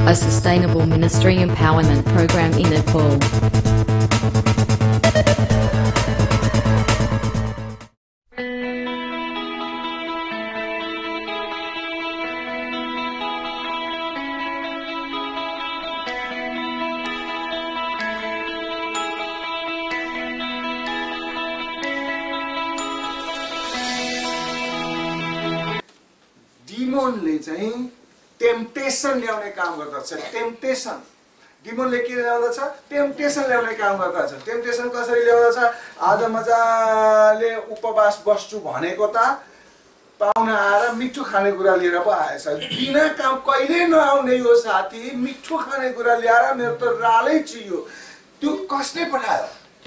a sustainable ministry empowerment program in Nepal. डिमोनले चाहिँ temptation ल्याउने काम गर्दछ। टेम्पटेसन डिमोनले के ल्याउँदछ? टेम्पटेसन ल्याउने काम गर्दछ। टेम्पटेसन कसरी ल्याउँदछ? आज मजाले उपवास बस्छु भनेको त पाहुना आएर मिठो खानेकुरा लिएर पो आएछ। बिना काम कहिले नआउने यो साथी मिठो खानेकुरा ल्याएर मेरो त रालै चियो। त्यो कसले पठायो?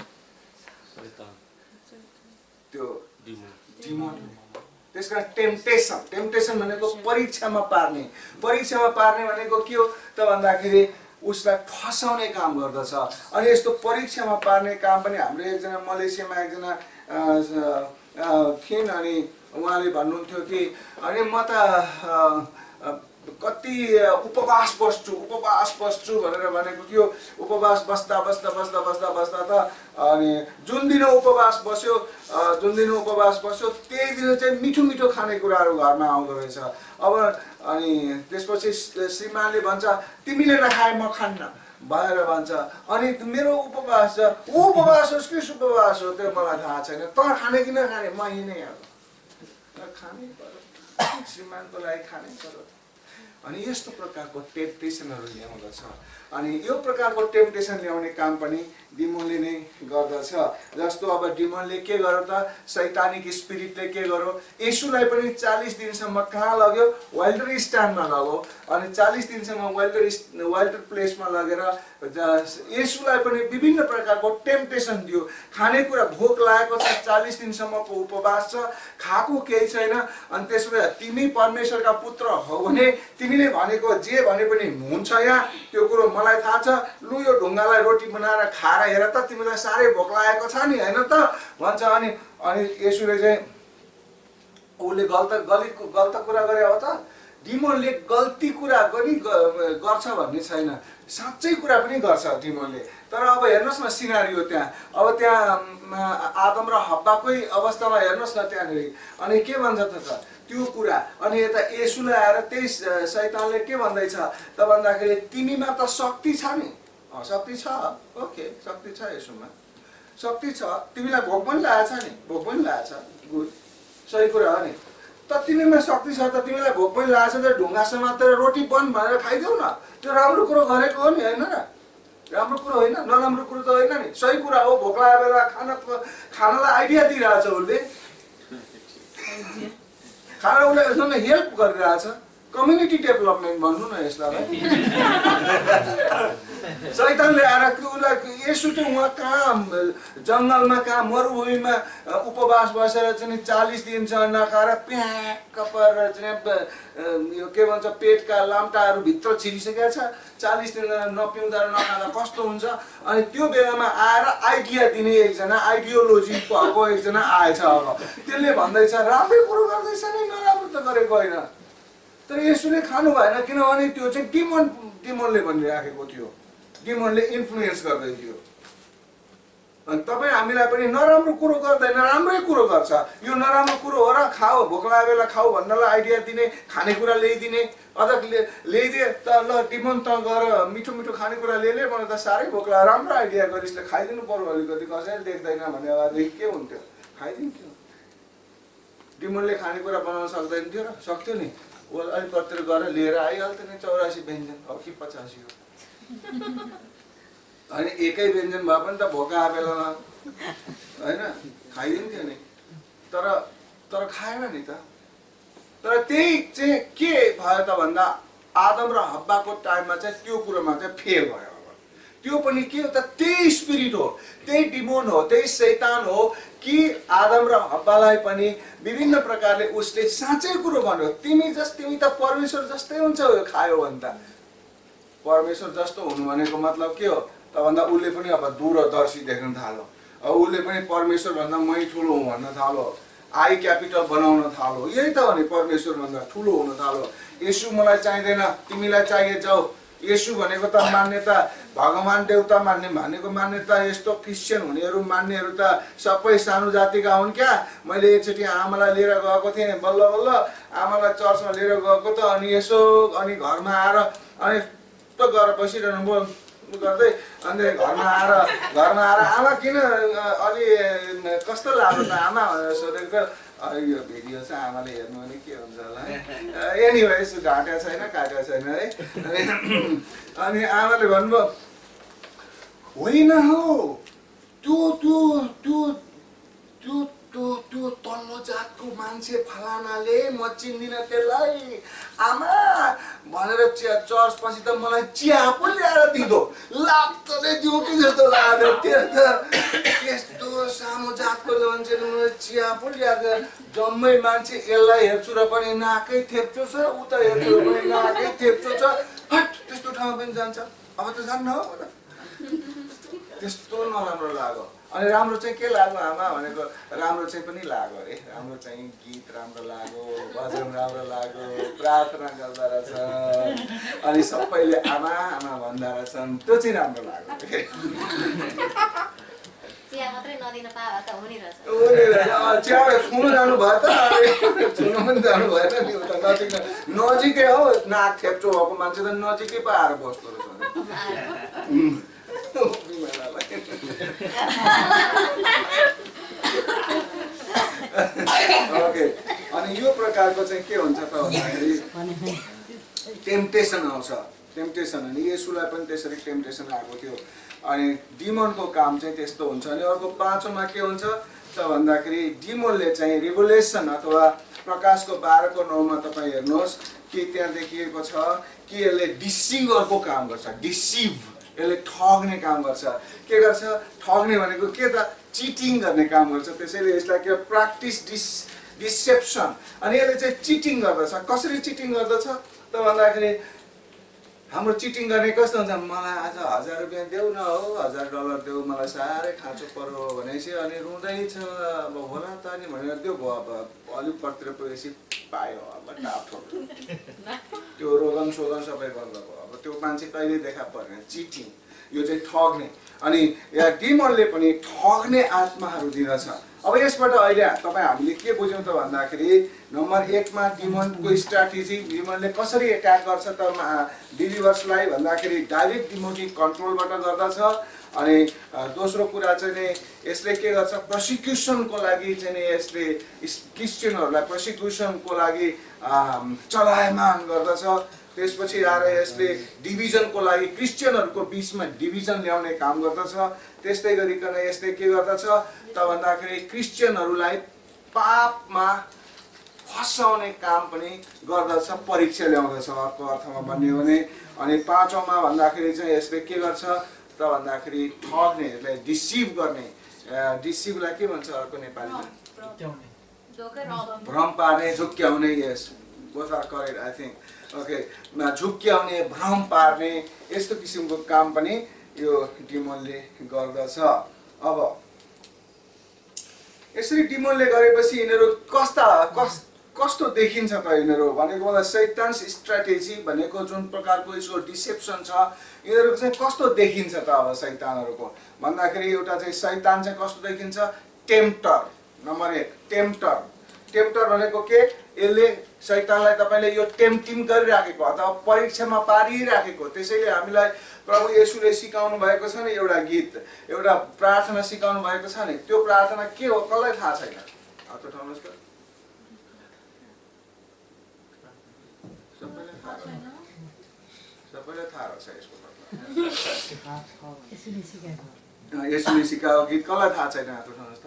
त्यो डिमोनले। त्यसकारण टेम्पटेसन भनेको परीक्षामा पार्ने। परीक्षामा पार्ने भनेको के हो त भन्दाखेरि उसलाई फसाउने काम गर्दछ। अनि यस्तो परीक्षामा पार्ने काम पनि हाम्रो एकजना मलेसियामा एकजना थिइन्। अनि उहाँले भन्नुहुन्थ्यो कि अनि म त कति उपवास बस्छु भनेर भनेको थियो। उपवास बस्दा त अनि जुन दिन उपवास बस्यो त्यही दिन चाहिँ मिठो खानेकुराहरू घरमा आउँदो रहेछ। अब अनि त्यसपछि श्रीमानले भन्छ तिमीले नखाए म खान्न भनेर भन्छ। अनि मेरो उपवास छ। उपवास होस् कि उपवास हो त्यो मलाई थाहा छैन। त खाने कि नखाने म हिँडे खानै पर्यो। श्रीमानको लागि खानै पर्यो। अनि यस्तो प्रकारको टेम्पटेसनहरू ल्याउँदछ। अनि यो प्रकारको टेम्पटेसन ल्याउने काम पनि डिमोनले नै गर्दछ। जस्तो अब डिमोनले के गर्यो त? शैतानिक स्पिरिटले के गर्यो? येशूलाई पनि 40 दिनसम्म कहाँ लग्यो? वाइल्डर स्ट्यान्डमा लग्यो। अनि 40 दिनसम्म वाइल्डर प्लेसमा लगेर येशूलाई पनि विभिन्न प्रकारको टेम्पटेसन दियो। खानेकुरा भोक लागेको छ, 40 दिनसम्मको उपवास छ, खाएको केही छैन। अनि त्यसपछि तिमी परमेश्वरका पुत्र हौ भने तिमीले भनेको जे भने पनि हुन्छ यहाँ, त्यो कुरो मलाई थाहा छ। लु यो ढुङ्गालाई रोटी बनाएर खाएर हेर त, तिमीलाई साह्रै भोक लागेको छ नि होइन त भन्छ। अनि येशूले चाहिँ उसले गलत कुरा गरे हो त? डिमोनले गल्ती कुरा पनि गर्छ भन्ने छैन, साँच्चै कुरा पनि गर्छ डिमोनले। तर अब हेर्नुहोस् न सिनारियो त्यहाँ। अब त्यहाँ आदम र हब्बाकै अवस्थामा हेर्नुहोस् न त्यहाँनिर। अनि के भन्छ त त्यो कुरा? अनि यता येशूलाई आएर त्यही शैतानले के भन्दैछ त भन्दाखेरि तिमीमा त शक्ति छ नि। शक्ति छ, ओके शक्ति छ, येशूमा शक्ति छ। तिमीलाई भोक पनि लागेछ नि, भोक पनि लागेछ, गुड, सही कुरा हो नि। त तिमीमा शक्ति छ त तिमीलाई भोक पनि लागेछ त ढुङ्गा समातेर रोटी बन भनेर खाइदेऊ न। त्यो राम्रो कुरो गरेको हो नि होइन र? राम्रो कुरो होइन, नराम्रो कुरो त होइन नि, सही कुरा हो। भोक लागेको बेला खानालाई आइडिया दिइरहेछ उसले, खाना उसले एकदमै हेल्प गरिरहेछ। कम्युनिटी डेभलपमेन्ट भन्नु न यसलाई। शैतानले आएर उसलाई येशू चाहिँ उहाँ कहाँ जङ्गलमा कहाँ मरुभूमिमा उपवास बसेर चाहिँ 40 दिन चाहिँ नखाएर प्याक्क परेर चाहिँ यो के भन्छ पेटका लाम्टाहरू भित्र छिरिसकेको छ। 40 दिन नपिउँदा र नखाँदा कस्तो हुन्छ? अनि त्यो बेलामा आएर आइडिया दिने एकजना आइडियोलोजी भएको एकजना आएछ। अब त्यसले भन्दैछ राम्रै कुरो गर्दैछ नि, नराम्रो त गरेको होइन। तर येशूले खानु भएन किनभने त्यो चाहिँ डिमोनले भनिराखेको थियो, डिमोनले इन्फ्लुएन्स गर्दै थियो। अनि तपाईँ हामीलाई पनि नराम्रो कुरो गर्दैन, राम्रै कुरो गर्छ। यो नराम्रो कुरो हो र खाऊ, भोक लागेको बेला खाऊ भन्नलाई आइडिया दिने, खानेकुरा ल्याइदिने। अझ ल्याइदिए त ल डिमोन त गएर मिठो खानेकुरा ल्याइले मलाई त साह्रै भोक लाग्यो, राम्रो आइडिया गरिस्, खाइदिनु पर्यो, अलिकति कसैले देख्दैन भने अगादेखि के हुन्थ्यो? खाइदिन्थ्यो। डिमोनले खानेकुरा बनाउन सक्दैन थियो र? सक्थ्यो नि। अलिक कतिर गएर लिएर आइहाल्थ्यो नि 84 व्यञ्जन हो कि 85 हो। अनि एकै व्यञ्जन भए पनि त भोका बेलामा होइन खाइदिन्थ्यो नि। तर खाएन नि त। तर त्यही चाहिँ के भयो त भन्दा आदम र हब्बाको टाइममा चाहिँ त्यो कुरोमा चाहिँ फेल भयो। त्यो पनि के हो त? त्यही स्पिरिट हो, त्यही डिमोन हो, त्यही शैतान हो कि आदम र हब्बालाई पनि विभिन्न प्रकारले उसले साँच्चै कुरो भन्यो। तिमी त परमेश्वर जस्तै हुन्छ यो खायो भने त। परमेश्वर जस्तो हुनु भनेको मतलब के हो त भन्दा उसले पनि अब दूरदर्शी देख्न थाल्यो। अब उसले पनि परमेश्वर भन्दा मै ठुलो हुँ भन्न थाल्यो। आई क्यापिटल बनाउन थाल्यो। यही त हो नि, परमेश्वर भन्दा ठुलो हुन थाल्यो। येशू मलाई चाहिँदैन, तिमीलाई चाहिए जाऊ, येशू भनेको त मान्यता भगवान देवता मान्ने भनेको मान्यता यस्तो क्रिस्चियन हुनेहरू मान्नेहरू त सबै सानो जातिका हुन् क्या। मैले एकचोटि आमालाई लिएर गएको थिएँ, बल्ल बल्ल आमालाई चर्चमा लिएर गएको त अनि यसो अनि घरमा आएर अनि त गएर बसिरहनु भयो गर्दै अनि घरमा आएर आमा किन अलि कस्तो लाग्यो त आमा भनेर सोधेको यो भिडियो चाहिँ आमाले हेर्नु भने के हुन्छ होला एनिवेज घाटा छैन काटेको छैन है। अनि आमाले भन्नुभयो होइन हौ त्यो त्यो त्यो त्यो त्यो त्यो तल्लो जातको मान्छे फलानाले म चिन्दिनँ त्यसलाई आमा भनेर चर्च पछि त मलाई चिया पो ल्याएर दिदो लाग्दले दियो कि जस्तो लाग्यो। त्यस्तो सानो जातको मान्छेले मलाई चिया पो ल्याएको जम्मै मान्छे यसलाई हेर्छु र पनि नाकै थेप्चो छ उता हेर्छु र पनि नाकै थेप्चो छ हट त्यस्तो ठाउँमा पनि जान्छ अब त जान्न हो त्यस्तो नराम्रो लाग्यो। अनि राम्रो चाहिँ के लाग्यो आमा भनेको राम्रो चाहिँ पनि लाग्यो अरे राम्रो चाहिँ गीत राम्रो लाग्यो भजन राम्रो लाग्यो प्रार्थना गर्दा रहेछ अनि सबैले आमा आमा भन्दा रहेछन् त्यो चाहिँ राम्रो लाग्यो। चिया मात्रै नदिन पाए त हुने रहेछ चिया छुन जानु भयो त छुन पनि जानु भएन नि उता नजिकै हो नाक थेप्चो भएको मान्छे त नजिकै पो आएर बस्दो रहेछ। ओके अनि यो प्रकारको चाहिँ के हुन्छ त भन्दाखेरि टेम्पटेसन आउँछ। टेम्पटेसन अनि येशूलाई पनि त्यसरी टेम्पटेसन आएको थियो अनि डिमनको काम चाहिँ त्यस्तो हुन्छ। अनि अर्को पाँचौँमा के हुन्छ त भन्दाखेरि डिमोनले चाहिँ रिभोल्युसन अथवा प्रकाशको 12:9 तपाईँ हेर्नुहोस् कि त्यहाँ देखिएको छ कि यसले डिसिभरको काम गर्छ। डिसिभ यसले ठग्ने काम गर्छ। के गर्छ ठग्ने भनेको के त चिटिङ गर्ने काम गर्छ। त्यसैले यसलाई के प्र्याक्टिस डिसेप्सन अनि यसले चाहिँ चिटिङ गर्दछ। कसरी चिटिङ गर्दछ त भन्दाखेरि हाम्रो चिटिङ गर्ने कस्तो हुन्छ मलाई आज 1000 रुपियाँ देऊ न हो $1000 देऊ मलाई साह्रै खाँचो पर्यो भनेपछि अनि रुँदैछ अब होला त नि भनेर त्यो भयो अब अलिक पतिर पुगेपछि पायो अब टाठो त्यो रोदन सोदन सबै गर्दा भयो। अब त्यो मान्छे कहिले देखा पर्ने चिटिङ यो चाहिँ ठग्ने। अनि यहाँ डिमनले पनि ठग्ने आत्माहरू दिँदछ। अब यसबाट अहिले तपाईँ हामीले के बुझ्यौँ त भन्दाखेरि नम्बर 1 मा डिमनको स्ट्राटेजी डिमनले कसरी एट्याक गर्छ त बिलिभर्सलाई भन्दाखेरि डाइरेक्ट डिमोनिक कन्ट्रोलबाट गर्दछ। अनि दोस्रो कुरा चाहिँ नि यसले के गर्छ प्रोसिक्युसनको लागि चाहिँ नि यसले क्रिस्चियनहरूलाई प्रोसिक्युसनको लागि चलायमान गर्दछ। त्यसपछि आएर यसले डिभिजनको लागि क्रिस्चियनहरूको बिचमा डिभिजन ल्याउने काम गर्दछ। त्यस्तै गरिकन यसले के गर्दछ त भन्दाखेरि क्रिस्चियनहरूलाई पापमा फसाउने काम पनि गर्दछ परीक्षा ल्याउँदछ अर्को अर्थमा भन्यो भने। अनि पाँचौँमा भन्दाखेरि चाहिँ यसले के गर्छ त भन्दाखेरि ठग्ने यसलाई डिसिभ गर्ने। डिसिभलाई के भन्छ अर्को नेपालीमा भ्रम पार्ने झुक्क्याउने। Yes both are correct I think okay झुक्क्याउने भ्रम पार्ने यस्तो किसिमको काम पनि यो डिमोनले गर्दछ। अब यसरी डिमोनले गरेपछि यिनीहरू कस्तो देखिन्छ त यिनीहरू भनेको मलाई शैतान स्ट्राटेजी भनेको जुन प्रकारको यसको डिसेप्सन छ यिनीहरू चाहिँ कस्तो देखिन्छ त अब शैतानहरूको भन्दाखेरि एउटा चाहिँ शैतान चाहिँ कस्तो देखिन्छ टेम्प्टर। नम्बर 1 टेम्प्टर। टेम्प्टर भनेको के यसले शैतानलाई तपाईले यो टेम्पटिङ गरिराखेको अथवा परीक्षामा पारिराखेको। त्यसैले हामीलाई प्रभु येशूले सिकाउनु भएको छ नि एउटा गीत एउटा प्रार्थना सिकाउनु भएको छ नि त्यो प्रार्थना के हो कसलाई थाहा छैन हात उठाउनुस् त सबैलाई थाहा छ यसको मतलब येशूले सिकाएको गीत कसलाई थाहा छैन हात उठाउनुस् त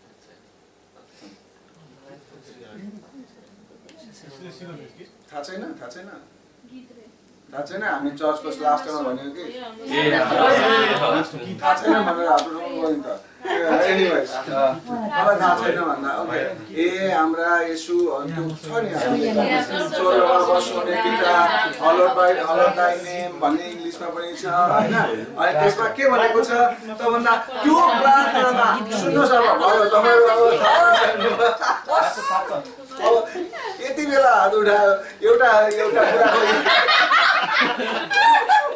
थाहा छैन थाहा छैन हामी चर्चको लास्टमा भन्यो कि थाहा छैन भनेर हात उठाउनु भयो नि त एनिवेज मलाई थाहा छैन भन्दा ओके ए हाम्रा येशू त्यो छ नि चोरवा बस्ने पिता हलोड दाइ नेम भन्ने इङ्ग्लिसमा पनि छ हैन। अनि त्यसमा के भनेको छ त भन्दा त्यो प्रार्थनामा सुन्नुहोस् अब भयो तपाईहरु अब यति बेला हात उठायो एउटा कुरा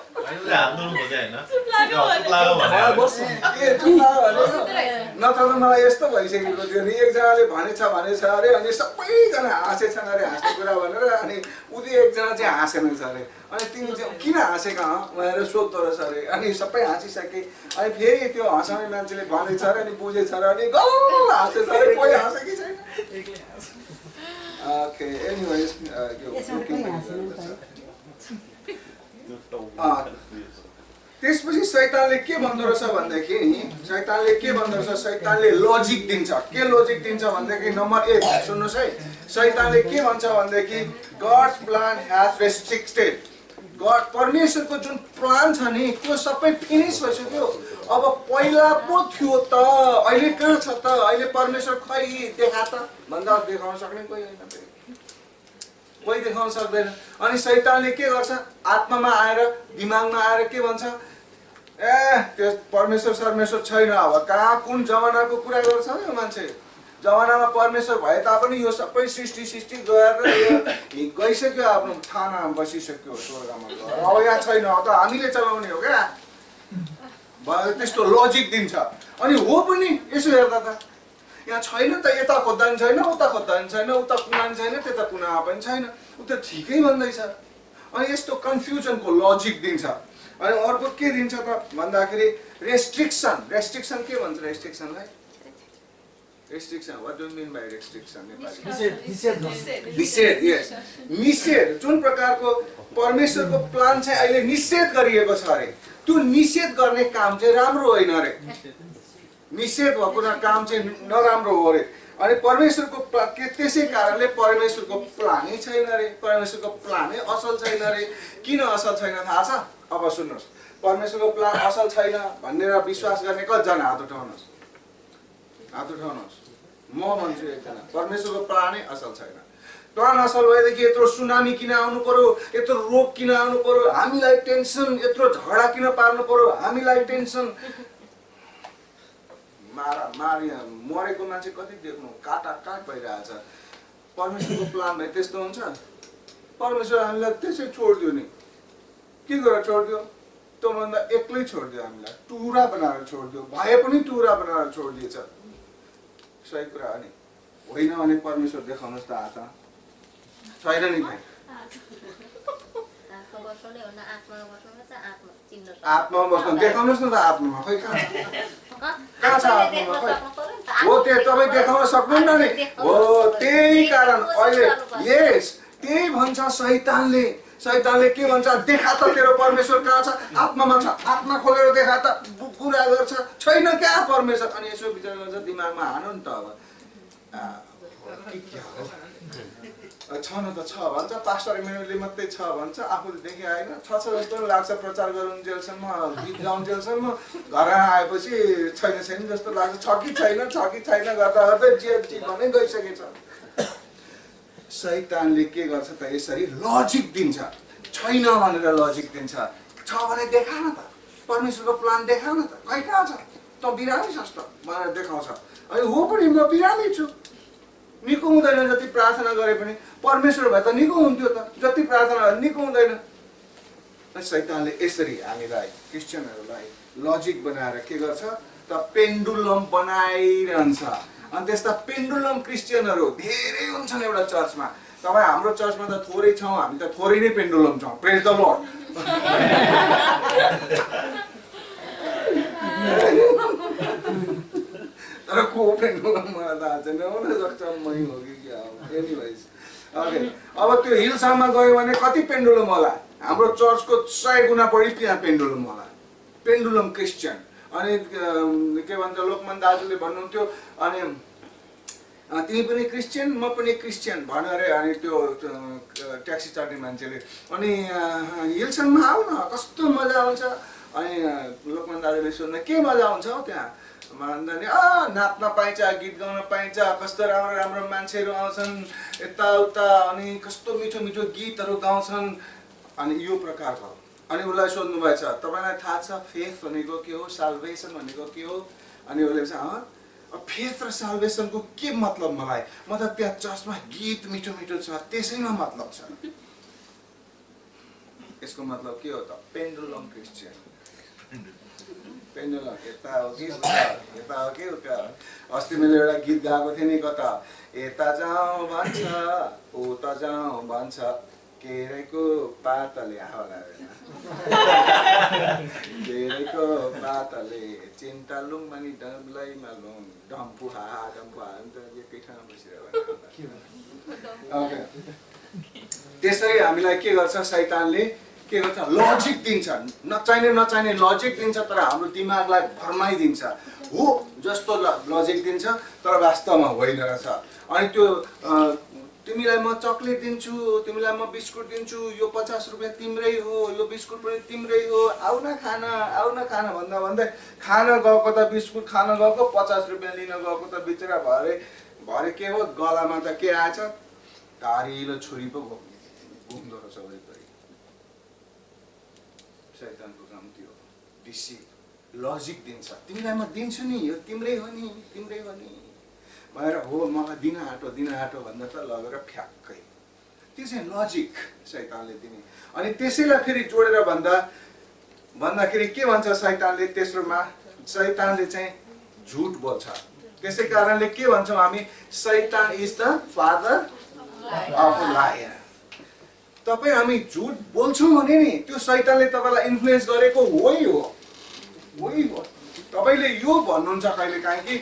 के जुम्बा भनेको नत्र त मलाई यस्तो भइसकेको थियो नि एकजनाले भनेछ अरे अनि सबैजना हाँसेछन् अरे हाँस्ने कुरा भनेर अनि उदि एकजना चाहिँ हाँसेन अरे अनि तिमी चाहिँ किन हाँसेका भनेर सोध्दो रहेछ अरे अनि सबै हाँसिसके अनि फेरि त्यो हँसाउने मान्छेले भनेछ अरे अनि बुझेछ अरे अनि गल हाँसेछ अरे कोही हाँसे कि छैन ओके एनीवेज त्यसपछि शैतानले के भन्दो रहेछ भन्दाखेरि शैतानले लजिक दिन्छ के लजिक दिन्छ भन्दाखेरि नम्बर 1 सुन्नुहोस् है शैतानले के भन्छ भन्दाखेरि God's plan has restricted God परमेश्वरको जुन प्लान छ नि त्यो सबै फिनिश भइसक्यो अब पहिला पो थियो त अहिले कहाँ छ त अहिले परमेश्वर खै देखा त भन्दा देखाउन सक्ने कोही होइन कोही देखाउन सक्दैन अनि शैतानले के गर्छ आत्मामा आएर दिमागमा आएर के भन्छ त्यो परमेश्वर छैन अब कहाँ कुन जमानाको कुरा गर्छ यो मान्छे जमानामा परमेश्वर भए तापनि यो सबै सृष्टि गरेर गइसक्यो आफ्नो थानामा बसिसक्यो स्वर्गमा अब यहाँ छैन अब त हामीले चलाउने हो क्या त्यस्तो लजिक दिन्छ अनि हो पनि यसो हेर्दा त यहाँ छैन त यता खोज्दा पनि छैन उता खोज्दा पनि छैन उता कुना पनि छैन त्यता कुना पनि छैन उता ठिकै भन्दैछ अनि यस्तो कन्फ्युजनको लजिक दिन्छ अनि अर्को के दिन्छ त भन्दाखेरि रेस्ट्रिक्सन के भन्छ रेस्ट्रिक्सनलाई restriction what do you mean by restriction निषेध जुन प्रकारको परमेश्वरको प्लान चाहिँ अहिले निषेध गरिएको छ अरे त्यो निषेध गर्ने काम चाहिँ राम्रो होइन अरे निषेध भएको काम चाहिँ नराम्रो हो अरे अनि परमेश्वरको त्यसै कारणले परमेश्वरको प्लानै छैन अरे परमेश्वरको प्लानै असल छैन अरे किन असल छैन थाहा छ अब सुन्नुहोस् परमेश्वरको प्लान असल छैन भनेर विश्वास गर्ने कतिजना हात उठाउनुहोस् म भन्छु एकजना परमेश्वरको प्लानै असल छैन प्लान असल भएदेखि यत्रो सुनामी किन आउनु पर्यो यत्रो रोग किन आउनु पर्यो हामीलाई टेन्सन यत्रो झगडा किन पार्नु पर्यो हामीलाई टेन्सन मरेको मान्छे कति देख्नु काट भइरहेछ परमेश्वरको प्लान भए त्यस्तो हुन्छ परमेश्वर हामीलाई त्यसै छोडिदियो नि के गरेर छोडिदियो त्योभन्दा एक्लै छोडिदियो हामीलाई टुरा बनाएर छोडिदियो भए पनि टुरा बनाएर छोडिदिएछ सही कुरा हो नि होइन भने परमेश्वर देखाउनुहोस् त हात छैन नि भाइ आत्मामा बस्नु देखाउनुहोस् न त आत्मामा खै कहाँ छ आत्मामा खै हो त्यो तपाईँ देखाउन सक्नुहुन्न नि हो त्यही कारण अहिले यस त्यही भन्छ शैतानले के भन्छ देखा त तेरो परमेश्वर कहाँ छ आत्मामा छ आत्मा खोलेर देखा त कुरा गर्छ छैन क्या परमेश्वर अनि यसो विचार गर्छ दिमागमा हानु नि त अब छ न त छ भन्छ पास्टर एमेनुएलले मात्रै छ भन्छ आफूले देखे आएन छ जस्तो पनि लाग्छ प्रचार गरुन्जेलसम्म गीत गाउन्जेलसम्म घर आएपछि छैन जस्तो लाग्छ छ कि छैन गर्दा गर्दै जे भन्दै गइसकेछ शैतानले के गर्छ त यसरी लजिक दिन्छ छैन भनेर लजिक दिन्छ छ भने देखा न त परमेश्वरको प्लान देखा न त खै कहाँ छ त बिरामी छस् त भनेर देखाउँछ अनि हो पनि म बिरामी छु निको हुँदैन जति प्रार्थना गरे पनि परमेश्वर भए त निको हुन्थ्यो त जति प्रार्थना गरे निको हुँदैन शैतानले यसरी हामीलाई क्रिस्चियनहरूलाई लजिक बनाएर के गर्छ त पेन्डुलम बनाइरहन्छ अनि त्यस्ता पेन्डुलम क्रिस्चियनहरू धेरै हुन्छन् एउटा चर्चमा तपाईँ हाम्रो चर्चमा त थोरै छौँ हामी त थोरै नै पेन्डुलम छौँ प्रेज द लर्ड तर को पेन्डुलम मलाई थाहा छैन हुन सक्छ मै हो कि क्या हो एनीवेज ओके अब त्यो हिलसम्म गयो भने कति पेन्डुलम होला हाम्रो चर्चको 100 गुणा बढी त्यहाँ पेन्डुलम होला पेन्डुलम क्रिस्चियन अनि के भन्छ लोकमान दाजुले भन्नुहुन्थ्यो अनि तिमी पनि क्रिस्चियन म पनि क्रिस्चियन भनेर अनि त्यो ट्याक्सी चढ्ने मान्छेले अनि हिलसम्म आऊ न कस्तो मजा आउँछ अनि लोकमान दाजुले सोध्न के मजा आउँछ हौ त्यहाँ भन्दा नि नाच्न पाइन्छ गीत गाउन पाइन्छ कस्तो राम्रो मान्छेहरू आउँछन् यताउता अनि कस्तो मिठो गीतहरू गाउँछन् अनि यो प्रकारको अनि उसलाई सोध्नु भएछ तपाईलाई थाहा छ फेथ भनेको के हो साल्भेसन भनेको के हो अनि उसले चाहिँ फेथ र साल्भेसनको के मतलब मलाई म त त्यहाँ चर्चमा गीत मिठो छ त्यसैमा मतलब छ यसको मतलब के हो त पेन्डुलम क्रिस्चियन पेन्डुलम यता हो कि उता अस्ति मैले एउटा गीत गाएको थिएँ नि कता यता जाउँ भन्छ उता जाउँ भन्छ केरेको पातले होला केरेको पातले चिन्ता लुङ मानि डम्लैमा लुङ डम्फु हा एकै ठाउँमा बसिरहेको त्यसरी हामीलाई के गर्छ शैतानले के गर्छ लजिक दिन्छ नचाहिने लजिक दिन्छ तर हाम्रो दिमागलाई भर्माइदिन्छ हो जस्तो लजिक दिन्छ तर वास्तवमा होइन रहेछ अनि त्यो तिमीलाई म चक्लेट दिन्छु तिमीलाई म बिस्कुट दिन्छु यो 50 रुपैयाँ तिम्रै हो यो बिस्कुट पनि तिम्रै हो आउ न खान भन्दा भन्दै खान गएको त बिस्कुट खान गएको 50 रुपैयाँ लिन गएको त बिचरा भरे के हो गलामा त के आएछ धारिलो छुरी पो घुम्दो रहेछ वरिपरि शैतानको काम त्यो डिसिभ लजिक दिन्छ तिमीलाई म दिन्छु नि यो तिम्रै हो नि भनेर हो मलाई दिन आँटो भन्दा त लगेर फ्याक्कै त्यो चाहिँ लजिक शैतानले दिने अनि त्यसैलाई फेरि जोडेर भन्दाखेरि के भन्छ शैतानले तेस्रोमा शैतानले चाहिँ झुट बोल्छ त्यसै कारणले के भन्छौँ हामी शैतान is the father of liar तपाईँ हामी झुट बोल्छौँ भने नि त्यो शैतानले तपाईँलाई इन्फ्लुएन्स गरेको होइ हो तपाईँले यो भन्नुहुन्छ कहिले काहीँ कि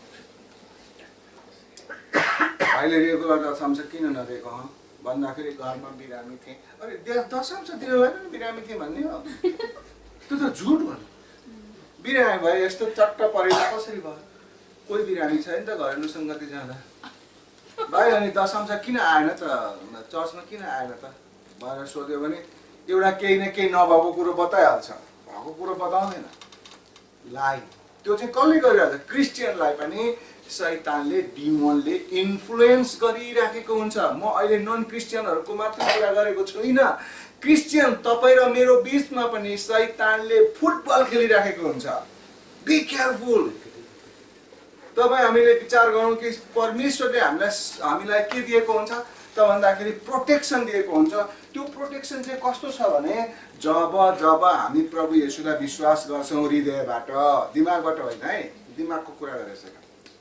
अहिले रेगुलर दशंश किन नदिएको भन्दाखेरि घरमा बिरामी थिएँ अरे दशंश दिनु भएन नि बिरामी थिएँ भन्ने हो त्यो त झुट भन्नु बिरामी भए यस्तो चट्ट परेर कसरी भयो कोही बिरामी छैन त घरेलु सङ्गति जाँदा भाइ अनि दशंश किन आएन त चर्चमा किन आएन त भनेर सोध्यो भने एउटा केही न केही नभएको कुरो बताइहाल्छ भएको कुरो बताउँदैन लाई त्यो चाहिँ कसले गरिहाल्छ क्रिस्चियनलाई पनि शैतानले डिमनले इन्फ्लुएन्स गरिराखेको हुन्छ म अहिले नन क्रिस्चियनहरूको मात्र कुरा गरेको छुइनँ क्रिस्चियन तपाईँ र मेरो बीचमा पनि शैतानले फुटबल खेलिराखेको हुन्छ बी केयरफुल तपाईँ हामीले विचार गरौँ कि परमेश्वरले हामीलाई के दिएको हुन्छ त भन्दाखेरि प्रोटेक्सन दिएको हुन्छ त्यो प्रोटेक्सन चाहिँ कस्तो छ भने जब हामी प्रभु येशूलाई विश्वास गर्छौँ हृदयबाट दिमागबाट होइन है दिमागको कुरा गरेको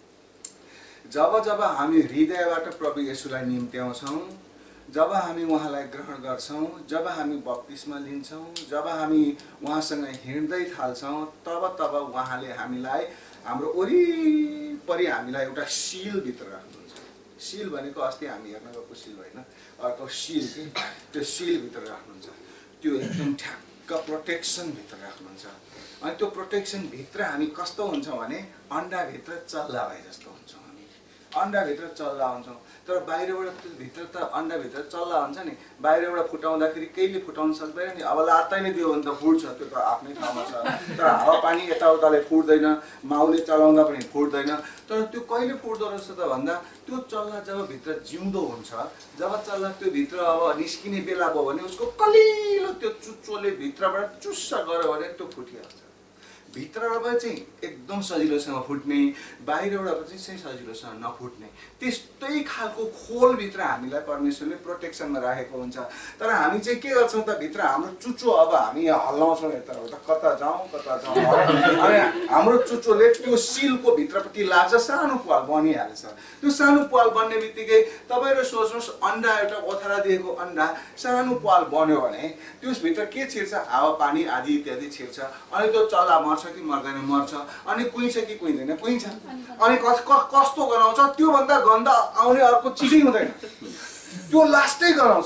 जब हामी हृदयबाट प्रभु येशूलाई निम्त्याउँछौँ जब हामी उहाँलाई ग्रहण गर्छौँ जब हामी बप्तिस्मा लिन्छौँ जब हामी उहाँसँग हिँड्दै थाल्छौँ तब उहाँले हामीलाई हाम्रो वरिपरि हामीलाई एउटा सिलभित्र राख्नुहुन्छ सिल भनेको अस्ति हामी हेर्न गएको सिल होइन अर्को सिल त्यो सिलभित्र राख्नुहुन्छ त्यो एकदम ठ्याक्क प्रोटेक्सनभित्र राख्नुहुन्छ अनि त्यो प्रोटेक्सनभित्र हामी कस्तो हुन्छौँ भने अन्डाभित्र चल्ला भए जस्तो हुन्छौँ अन्डाभित्र चल्ला हुन्छौँ तर बाहिरबाट भित्र त अन्डाभित्र चल्ला हुन्छ नि बाहिरबाट फुटाउँदाखेरि केहीले फुटाउन सक्दैन नि अब लात्तै नै दियो भने त फुट्छ त्यो त आफ्नै ठाउँमा छ तर हावापानी यताउताले फुट्दैन माउले चलाउँदा पनि फुट्दैन तर त्यो कहिले फुट्दो रहेछ त भन्दा त्यो चल्ला जब भित्र जिउँदो हुन्छ जब चल्ला त्यो भित्र अब निस्किने बेला भयो भने उसको कलिलो त्यो चुच्चोले भित्रबाट चुस्स गऱ्यो भने त्यो फुटिहाल्छ भित्रबाट चाहिँ एकदम सजिलोसँग फुट्ने बाहिरबाट चाहिँ सजिलोसँग नफुट्ने त्यस्तै खालको खोलभित्र हामीलाई परमेश्वरले प्रोटेक्सनमा राखेको हुन्छ तर हामी चाहिँ के गर्छौँ त भित्र हाम्रो चुच्चो अब हामी हल्लाउँछौँ यताउता कता जाउँ अनि हाम्रो चुच्चोले त्यो सिलको भित्रपट्टि लाग्छ सानो पाल बनिहाल्छ त्यो सानो पाल बन्ने बित्तिकै तपाईँले सोच्नुहोस् अन्डा एउटा ओथरा दिएको अन्डा सानो पाल बन्यो भने त्यसभित्र के छिर्छ हावापानी आदि इत्यादि छिर्छ अनि त्यो चल्ला मर्छ कि मर्दैन मर्छ अनि कुहिन्छ कि कुहिँदैन कुहिन्छ अनि कस्तो गराउँछ त्योभन्दा गन्ध आउने अर्को चिजै हुँदैन त्यो लास्टै गराउँछ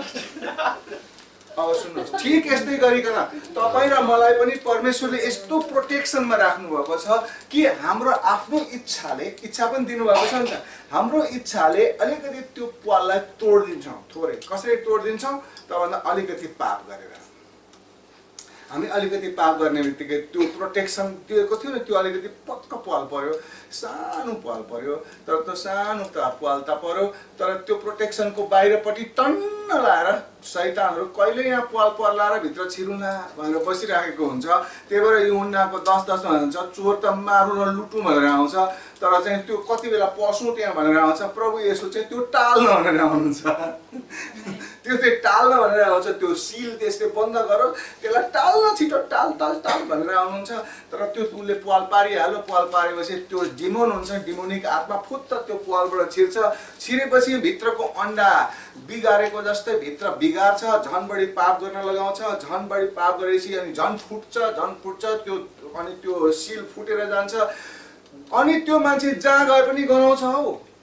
अब सुन्नुहोस् ठिक यस्तै गरिकन तपाईँ र मलाई पनि परमेश्वरले यस्तो प्रोटेक्सनमा राख्नुभएको छ कि हाम्रो आफ्नो इच्छाले इच्छा पनि दिनुभएको छ नि त हाम्रो इच्छाले अलिकति त्यो पाललाई तोडिदिन्छौँ थोरै कसरी तोडिदिन्छौँ त भन्दा अलिकति पाप गरेर हामी अलिकति पाप गर्ने बित्तिकै त्यो प्रोटेक्सन दिएको थियो नि त्यो अलिकति पक्क पाल पर्यो सानो पाल पर्यो तर त्यो सानो पाल त पर्यो तर त्यो प्रोटेक्सनको बाहिरपट्टि टन्न लाएर शैतानहरू कहिले यहाँ पाल पर्लाएर भित्र छिरुला भनेर बसिराखेको हुन्छ त्यही भएर यूहन्नाको 10:10 भन्छ चोर त मारौँ र लुटौँ भनेर आउँछ तर चाहिँ त्यो कति बेला पसौँ त्यहाँ भनेर आउँछ प्रभु येशू चाहिँ त्यो टाल्न भनेर आउनुहुन्छ त्यो चाहिँ टाल्न भनेर आउँछ त्यो सिल त्यसले बन्द गरो त्यसलाई टाल्न छिटो टाल टाल टाल भनेर आउनुहुन्छ तर त्यो उसले पाल पारिहाल्यो पाल पारेपछि त्यो डिमोन हुन्छ डिमोनिक आत्मा फुत्त त्यो पालबाट छिरेपछि भित्रको अन्डा बिगारेको जस्तै भित्र बिगार्छ झन् बढी पाप गर्न लगाउँछ झन् बढी पाप गरेपछि अनि झन् फुट्छ त्यो अनि त्यो सिल फुटेर जान्छ अनि त्यो मान्छे जहाँ गए पनि गनाउँछ हौ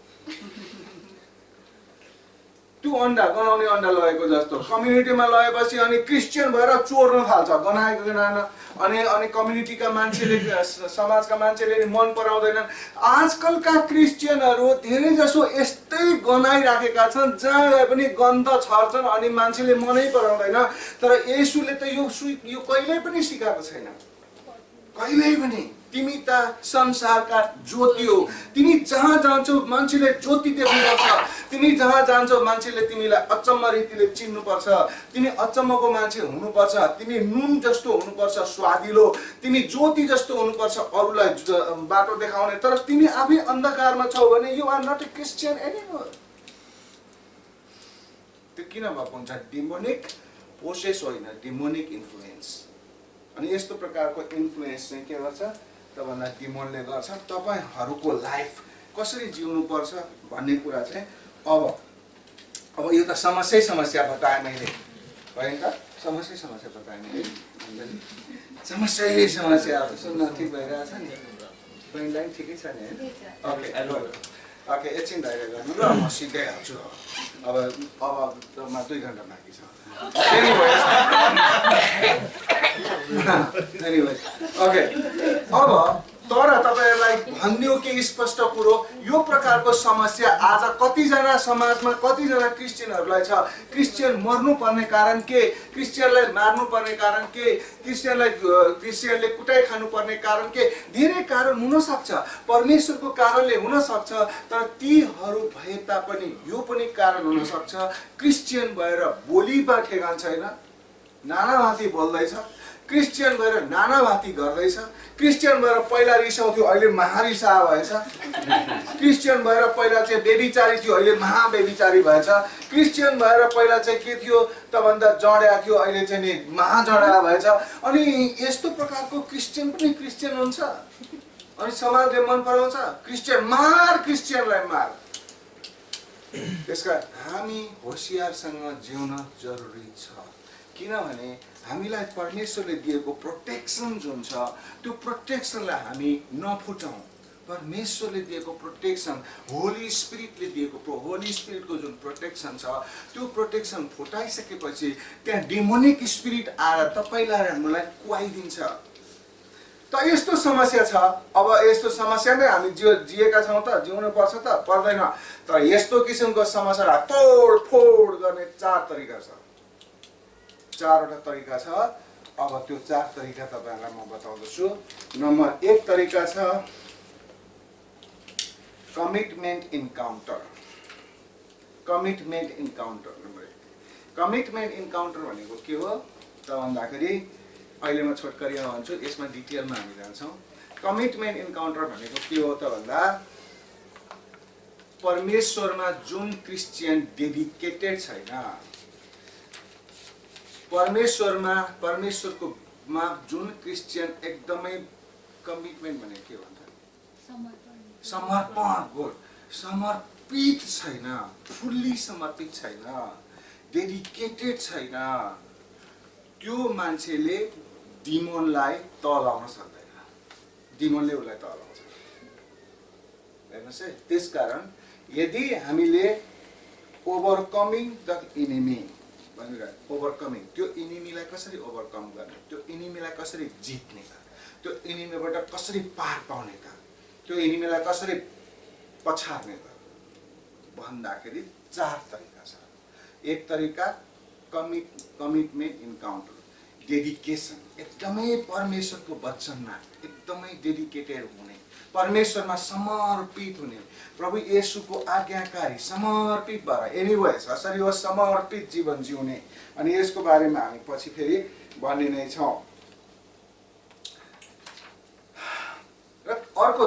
त्यो अन्डा गनाउने अन्डा लगेको जस्तो कम्युनिटीमा लगेपछि अनि क्रिस्चियन भएर चोर्न थाल्छ गनाएको गनाएन अनि कम्युनिटीका मान्छेले समाजका मान्छेले मन पराउँदैनन् आजकलका क्रिस्चियनहरू धेरै जसो यस्तै गनाइराखेका छन् जहाँ गए पनि गन्ध छर्छन् अनि मान्छेले मनै पराउँदैन तर येशूले त यो कहिल्यै पनि सिकाएको छैन कहिल्यै पनि तिमी त संसारका ज्योति हो तिमी जहाँ जान्छौ मान्छेले ज्योति देख्नुपर्छ तिमी जहाँ जान्छौ मान्छेले तिमीलाई अचम्म रीतिले चिन्नुपर्छ तिमी अचम्मको मान्छे हुनुपर्छ तिमी नुन जस्तो हुनुपर्छ स्वादिलो तिमी ज्योति जस्तो हुनुपर्छ अरूलाई बाटो देखाउने तर तिमी आफै अन्धकारमा छौ भने you are not a Christian anymore त्यो किन भएको हुन्छ डिमोनिक पोसेस होइन डिमोनिक इन्फ्लुएन्स अनि यस्तो प्रकारको इन्फ्लुएन्स चाहिँ के गर्छ त भन्दा डिमोनले गर्छ तपाईहरुको लाइफ कसरी जिउनु पर्छ भन्ने कुरा चाहिँ अब यो त समस्या बताए मैले होइन त समस्या बताए मैले समस्या सुन्न ठिक भइरहेछ नि ब्रेन लाइन ठिकै छ नि ओके ओके एकछिन धैर्य गर्नु ल म सिधै हाल्छु अब 2 घण्टा बाँकी छ anyway okay अब तर तपाईहरुलाई भन्दियो के स्पष्ट कुरो यो प्रकारको समस्या आज कतिजना समाजमा कतिजना क्रिस्चियनहरुलाई छ क्रिस्चियन मर्नु पर्ने कारण के क्रिस्चियनलाई मार्नु पर्ने कारण के क्रिस्चियनले कुटाइ खानु पर्ने कारण के धेरै कारण हुन सक्छ परमेश्वरको कारणले हुन सक्छ तर तीहरु भए तापनि यो पनि कारण हुन सक्छ क्रिस्चियन भएर बोलीमा ठेगान छैन नानाभाती बोल्दैछ क्रिस्चियन भएर नानाभाती गर्दैछ क्रिस्चियन भएर पहिला रिसाउँथ्यो अहिले महारिसा भएछ क्रिस्चियन भएर पहिला चाहिँ बेबिचारी थियो अहिले महाबेबिचारी भएछ क्रिस्चियन भएर पहिला चाहिँ के थियो त भन्दा जड्या थियो अहिले चाहिँ नि महाजड्या भएछ अनि यस्तो प्रकारको क्रिस्चियन पनि क्रिस्चियन हुन्छ अनि समाजले मन पराउँछ क्रिस्चियनलाई मार त्यसका हामी होशियारसँग जिउन जरुरी छ किनभने हामीलाई परमेश्वरले दिएको प्रोटेक्सन जुन छ त्यो प्रोटेक्सनलाई हामी नफुटाउँ परमेश्वरले दिएको प्रोटेक्सन होली स्पिरिटले दिएको होली स्पिरिटको जुन प्रोटेक्सन छ त्यो प्रोटेक्सन फुटाइसकेपछि त्यहाँ डिमोनिक स्पिरिट आएर तपाईलाई हामीलाई कुवाइदिन्छ त यस्तो समस्या छ अब यस्तो समस्या नै हामी जिएका छौं त जिउनु पर्छ त पर्दैन तर यस्तो किसिमको समस्यालाई तोडफोड गर्ने 4 तरिका छ 4वटा तरिका छ अब त्यो 4 तरिका तपाईहरुलाई म बताउँछु नम्बर 1 तरिका छ commitment encounter number 1 commitment encounter भनेको के हो त भन्दाखेरि अहिले म छोटकरीमा भन्छु यसमा डिटेलमा हामी जान्छौं कमिटमेन्ट इन्काउन्टर भनेको के हो त भन्दा परमेश्वरमा जुन क्रिस्चियन डेडिकेटेड छैन परमेश्वरको मा जुन क्रिस्चियन एकदमै कमिटमेन्ट भने के भन्छ समर्पित छैन फुल्ली समर्पित छैन डेडिकेटेड छैन त्यो मान्छेले डिमोनलाई तलाउन सक्दैन डिमोनले उसलाई तलाउँछ हेर्नुस् है त्यसकारण यदि हामीले ओभरकमिङ द एनिमी ओभरकमिङ त्यो एनिमीलाई कसरी ओभरकम गर्ने त्यो एनिमीलाई कसरी जित्ने त्यो एनिमीबाट कसरी पार पाउने त्यो एनिमीलाई कसरी पछार्ने भन्दाखेरि 4 तरिका छ एक तरिका कमिटमेन्ट इन्काउन्टर डेडिकेसन एकदमै परमेश्वरको वचनमा एकदमै डेडिकेटेड हुने परमेश्वरमा समर्पित हुने प्रभु येशूको आज्ञाकारी समर्पित भएर एनीवेज असरी हो समर्पित जीवन जिउने अनि यसको बारेमा हामी पछि फेरि भन्ने नै छौं र अर्को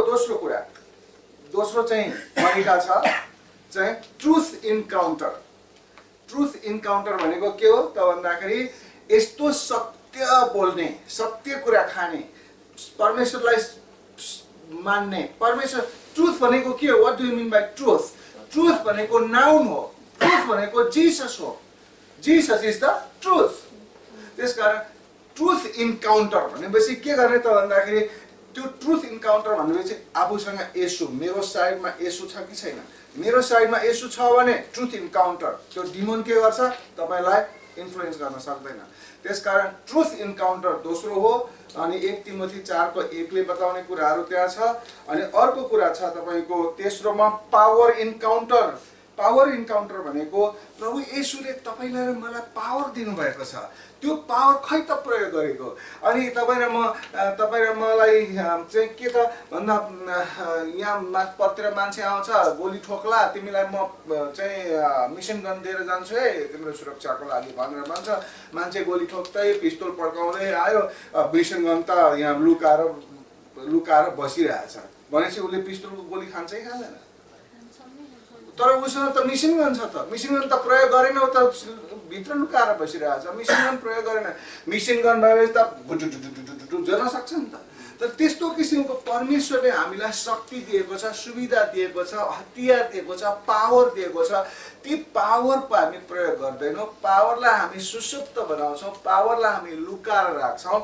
दोस्रो चाहिँ तरिका छ चाहिँ ट्रुथ इन्काउन्टर ट्रुथ इन्काउन्टर भनेको के हो त भन्दाखेरि यस्तो सत्य बोल्ने, सत्य कुरा खाने, परमेश्वरलाई मान्ने। परमेश्वर ट्रुथ भनेको के हो? What do you mean by truth? Truth भनेको नाउन हो। ट्रुथ भनेको जीसस हो। Jesus is the truth. त्यसकारण ट्रुथ इन्काउन्टर भनेपछि के गर्ने त भन्दाखेरि त्यो ट्रुथ इन्काउन्टर भनेपछि आफूसँग येशू, मेरो साइडमा येशू छ कि छैन? मेरो साइडमा येशू छ भने ट्रुथ इन्काउन्टर, त्यो डिमोन के गर्छ? तपाईलाई इन्फ्लुएन्स गर्न सक्दैन। त्यसकारण ट्रुथ इन्काउन्टर दोस्रो हो। अनि 1 तिमोथी 4:1 ले बताउने कुराहरू त्यहाँ छ। अनि अर्को कुरा छ तपाईको तेस्रोमा पावर इन्काउन्टर। पावर इन्काउन्टर भनेको प्रभु येशूले तपाईलाई र मलाई पावर दिनुभएको छ। त्यो पावर खै त प्रयोग गरेको? अनि तपाईँ र मलाई चाहिँ के त भन्दा यहाँ माथितिर मान्छे आउँछ, गोली ठोक्ला, तिमीलाई म चाहिँ मिसन गन दिएर जान्छु है तिम्रो सुरक्षाको लागि भनेर भन्छ। मान्छे गोली ठोक्दै पिस्तोल पड्काउँदै आयो, मिसन गन त यहाँ लुकाएर बसिरहेछ भनेपछि उसले पिस्तोलको गोली खान्छ कि खाँदैन? तर उसँग त मिसन गन छ त, मिसन गन त प्रयोग गरेन, त भित्र लुकाएर बसिरहेछ। मिसन गन प्रयोग गरेन, मिसन गन भएपछि त जल्न सक्छ नि त। तर त्यस्तो किसिमको परमेश्वरले हामीलाई शक्ति दिएको छ, सुविधा दिएको छ, हतियार दिएको छ, पावर दिएको छ। ती पावरको हामी प्रयोग गर्दैनौँ। पावरलाई हामी सुसुप्त बनाउँछौँ, पावरलाई हामी लुकाएर राख्छौँ।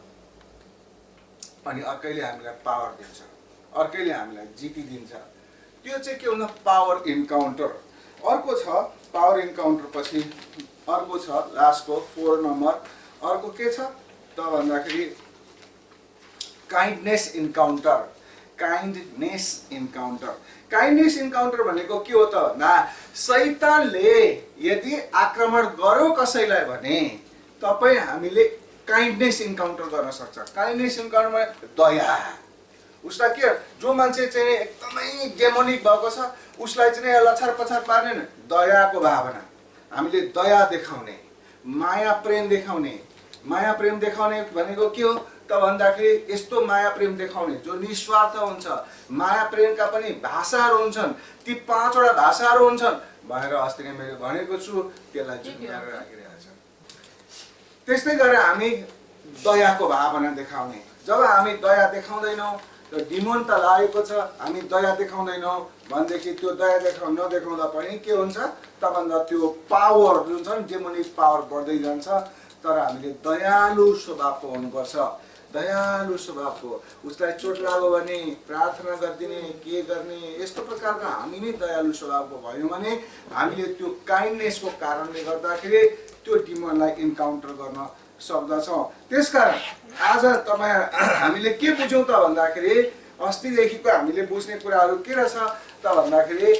अनि अर्कैले हामीलाई पावर दिन्छ, अर्कैले हामीलाई जितिदिन्छ। त्यो चाहिँ के हुन? Power encounter. अर्को छ पावर इन्काउन्टर पछि अर्को छ लास्टको 4 नम्बर। अर्को के छ त भन्दाखेरि kindness encounter. Kindness encounter. Kindness encounter भनेको के हो त भन्दा शैतानले यदि आक्रमण गर्यो कसैलाई भने हामीले काइन्डनेस इन्काउन्टर गर्न सक्छ। काइन्डनेस इन्काउन्टरमा दया। उसलाई के, जो मान्छे चाहिँ एकदमै डेमोनिक भएको छ उसलाई चाहिँ लछार पछार पार्ने न, दयाको भावना। हामीले दया देखाउने, माया प्रेम देखाउने। माया प्रेम देखाउने भनेको के हो त भन्दाखेरि यस्तो माया प्रेम देखाउने जो निस्वार्थ हुन्छ। माया प्रेमका पनि भाषाहरू हुन्छन्, ती 5 वटा भाषाहरू हुन्छन् भनेर अस्ति नै मैले भनेको छु। त्यसलाई जुनिएर राखिरहेको छ। त्यस्तै गरेर हामी दयाको भावना देखाउने। जब हामी दया देखाउँदैनौँ, र डिमोन त लागेको छ, हामी दया देखाउँदैनौँ भनेदेखि त्यो दया नदेखाउँदा पनि के हुन्छ त भन्दा त्यो पावर जुन छ नि, डेमोनिक पावर बढ्दै जान्छ। तर हामीले दयालु स्वभावको हुनुपर्छ। दयालु स्वभावको। उसलाई चोट लाग्यो भने प्रार्थना गरिदिने, के गर्ने, यस्तो प्रकारको हामी नै दयालु स्वभावको भयौँ भने हामीले त्यो काइन्डनेसको कारणले गर्दाखेरि त्यो डिमोनलाई इन्काउन्टर गर्न सक्दछौँ। त्यसकारण आज हामीले के बुझ्यौँ त भन्दाखेरि अस्तिदेखिको हामीले बुझ्ने कुराहरू के रहेछ त भन्दाखेरि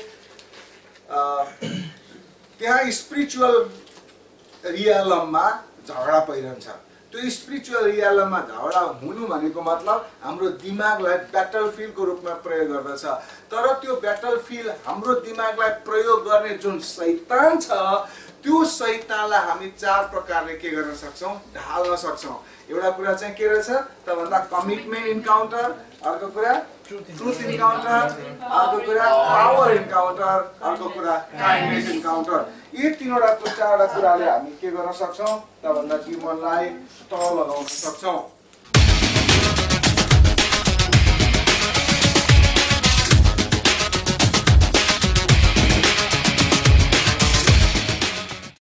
त्यहाँ स्पिरिचुअल रियालममा झगडा परिरहन्छ। त्यो स्पिरिचुअल रियालममा झगडा हुनु भनेको मतलब हाम्रो दिमागलाई ब्याटलफिल्डको रूपमा प्रयोग गर्दछ। तर त्यो ब्याटलफिल्ड हाम्रो दिमागलाई प्रयोग गर्ने जुन शैतान छ, त्यो शैतानलाई हामी 4 प्रकारले के गर्न सक्छौँ? ढाल्न सक्छौँ। एउटा कुरा चाहिँ के रहेछ त भन्दा कमिटमेन्ट इन्काउन्टर, अर्को कुरा ट्रुथ इन्काउन्टर, अर्को कुरा पावर इन्काउन्टर, अर्को कुरा काइन्डनेस इन्काउन्टर। यी 3वटा 4वटा कुराले हामी के गर्न सक्छौँ त भन्दा डिमोनलाई तल लगाउन सक्छौँ।